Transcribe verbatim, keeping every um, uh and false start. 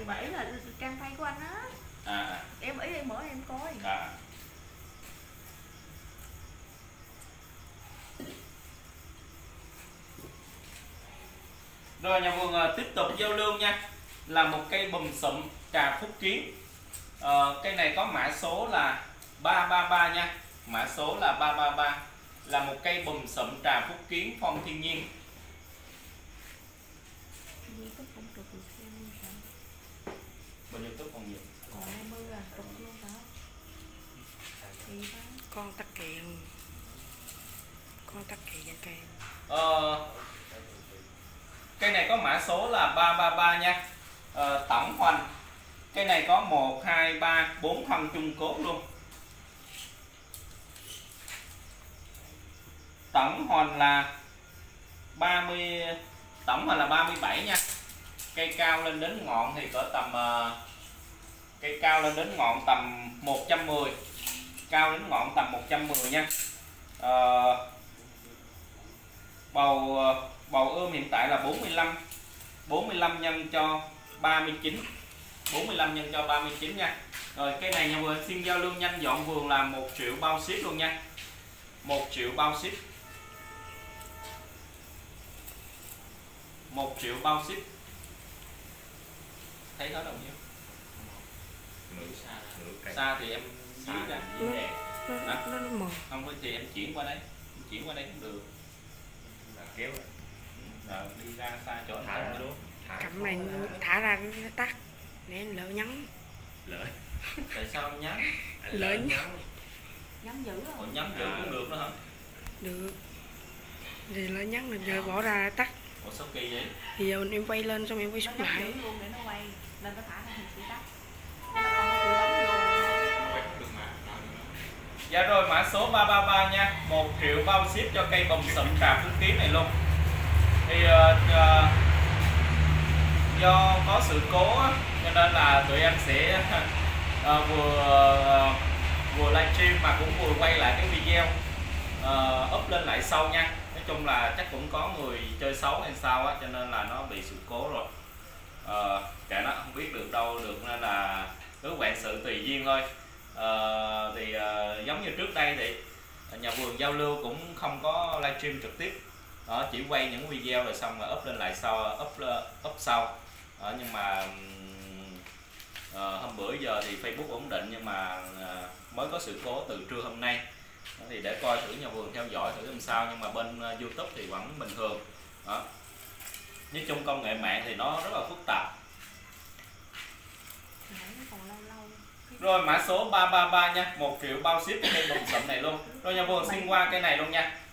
bảy là trang phay của anh á. À, à. Em ý em mở em coi. À. Rồi nhà vườn uh, tiếp tục giao lưu nha. Là một cây bùm sụm trà Phúc Kiến. uh, Cây này có mã số là ba ba ba nha. Mã số là ba ba ba. Là một cây bùm sụm trà Phúc Kiến phong thiên nhiên. Bên YouTube còn nhiều. Còn hai mươi là tục luôn đó. Con tắc kiện. Con tắc kiện vậy kìa. Ờ, cây này có mã số là ba ba ba nha. ờ, Tổng hoành. Cây này có một, hai, ba, bốn thân chung cốt luôn. Tổng hoành là ba mươi, tổng hoành là ba mươi bảy nha. Cây cao lên đến ngọn thì cỡ tầm uh, cây cao lên đến ngọn tầm một trăm mười. Cao đến ngọn tầm một trăm mười nha. uh, Bầu bầu ươm hiện tại là bốn mươi lăm. bốn mươi lăm nhân cho ba mươi chín. bốn mươi lăm nhân cho ba mươi chín nha. Rồi cây này nhà vườn xin giao lưu nhanh dọn vườn là một triệu bao ship luôn nha. một triệu bao ship. một triệu bao ship. Thấy nó đâu nhiêu? Nửa xa, nửa cây. Xa thì em xa ra. Nó, nó, nó, nó mờ. Không thì em chuyển qua đây. Em chuyển qua đây cũng được. Là kéo ra. Rồi đi ra xa chỗ Thả ra luôn. Cầm này thả ra nó tắt. Để lỡ nhắn. Lợi. Tại sao em nhắn? Lợi Nhắm dữ Ủa, không? nhắn giữ cũng được nữa hả? Được. Thì lỡ nhắn là giờ bỏ ra tắt. Ủa sao kỳ vậy? Thì giờ em quay lên xong em quay xuống lại. Nó luôn để nó quay. Nên nó thả ra thì sẽ tắt. Nó không có tự đóng vô. Dạ rồi mã số ba ba ba nha. một triệu bao ship cho cây bùm sụm trà Phúc Kiến này luôn. Thì uh, uh, do có sự cố á, cho nên là tụi em sẽ uh, vừa uh, vừa livestream mà cũng vừa quay lại cái video uh, up lên lại sau nha. Nói chung là chắc cũng có người chơi xấu hay sao á, cho nên là nó bị sự cố rồi. Uh, kệ nó không biết được đâu được, nên là cứ quản sự tùy duyên thôi. Uh, thì uh, giống như trước đây thì nhà vườn giao lưu cũng không có livestream trực tiếp đó, chỉ quay những video rồi xong rồi up lên lại sau, up up sau đó, nhưng mà uh, hôm bữa giờ thì Facebook ổn định, nhưng mà uh, mới có sự cố từ trưa hôm nay đó, thì để coi thử nhà vườn theo dõi thử làm sao, nhưng mà bên uh, YouTube thì vẫn bình thường đó. Nói chung công nghệ mạng thì nó rất là phức tạp. Rồi mã số ba ba ba nha, một triệu bao ship cái cây bùm sụm này luôn. Rồi nhà vườn xin qua cây này luôn nha.